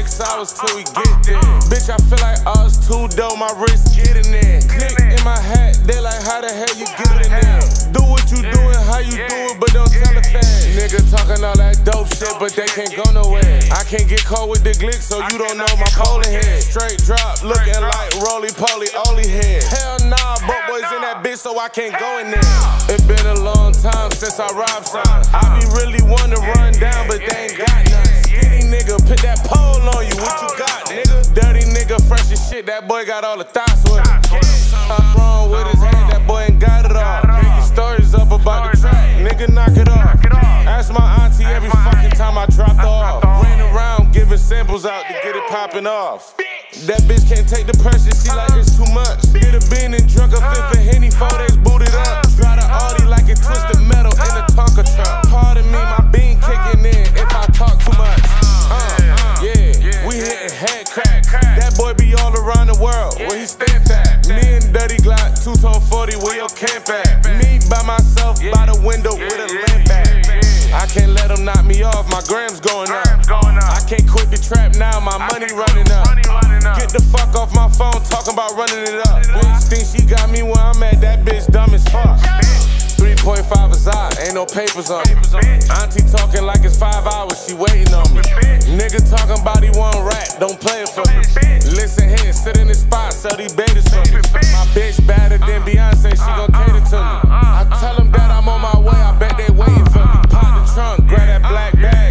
6 hours till we get there. Bitch, I feel like I was too dope, my wrist getting there. Click in my hat, they like, how the hell you get in there? Do what you doing, how you do it, but don't tell a fan. Nigga talking all that dope shit, but they can't go nowhere. I can't get caught with the glick, so you don't know my polling head. Straight drop, looking like roly-poly, only head. Hell nah, but boys in that bitch, so I can't go in there. It been a long time since I robbed some. I be really wanting to run down, but they ain't got none. Skinny nigga, put that pole on you, what you got, nigga? Dirty nigga, fresh as shit, that boy got all the thoughts with him. Something wrong with his head, that boy ain't got it all. Making stories up about the track, nigga knock it off. Ask my auntie every fucking time I dropped off. Ran around giving samples out to get it popping off. That bitch can't take the pressure, she like it's too much. Get a bean and drunk a fifth of Henny, 4 days booted up. Try to Audi like it twisted metal in a Tonka truck. Pardon me, my bean kicking in if I talk too much. Yeah, we hitting head crack. That boy be all around the world, where he stamp at. Me and Dirty Glock, 2-tone 40, where your camp at. Me by myself, by the window with a lamp at. I can't let them knock me off, my grams going up. I can't quit the trap now, my money running up. Get the fuck off my phone, talking about running it up. Bitch think she got me where I'm at, that bitch dumb as fuck. 3.5 is I, ain't no papers on me. Auntie talking like it's 5 hours, she waiting on me. Nigga talking about he want rap, don't play it for me. Listen here, sit in the spot, sell these betas for me. My bitch better than Beyonce, she gon' cater to me. I tell them that I'm on my way, I bet they waiting for me. Pop the trunk, grab that black bag.